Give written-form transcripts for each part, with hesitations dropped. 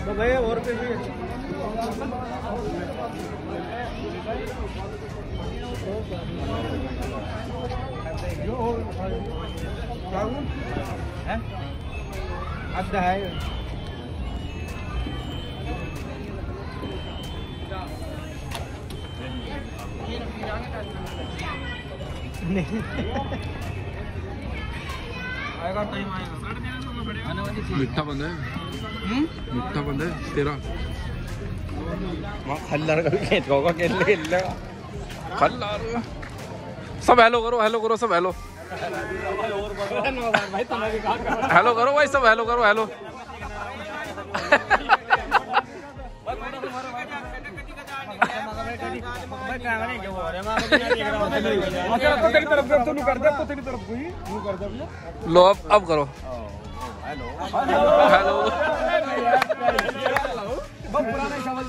भैया और पे भी अब है आएगा टाइम आएगा मीठा बंद है मीठा बंद है तेरा खल्लार का खेत होगा खेल खल्लार सब हेलो करो सब हेलो हेलो करो भाई सब हेलो करो हेलो लो अब करो हेलो पुराने चावल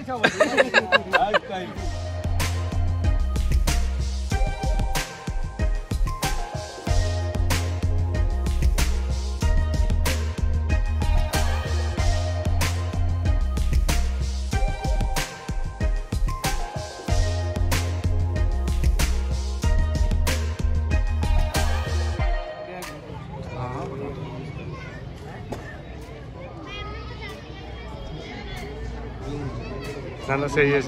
ना सही है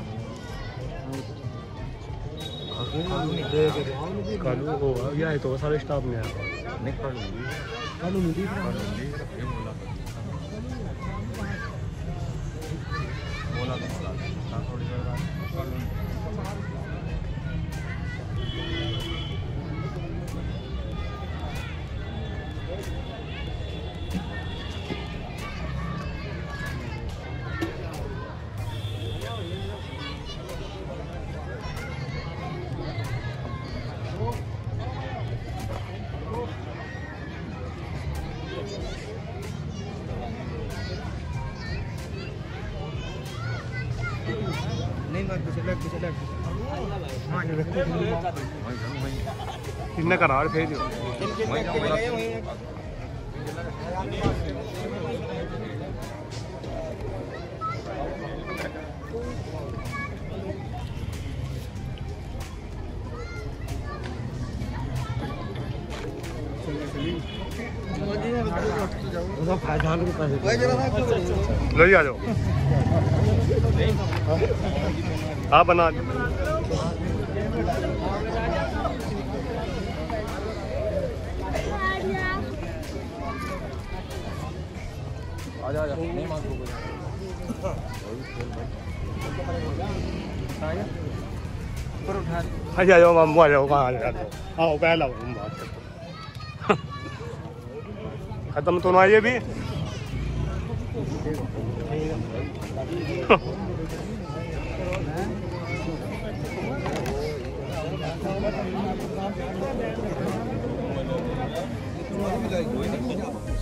कालू होगा या तो सारे स्टाफ में आया नहीं कालू इन्हें करार भेज दो लो आ जाओ हाँ बना आजा नहीं मांग आ जाओ मामू आ जाओ कहाँ आ जाओ आओ पहला बात खत्म तो ना ये भी है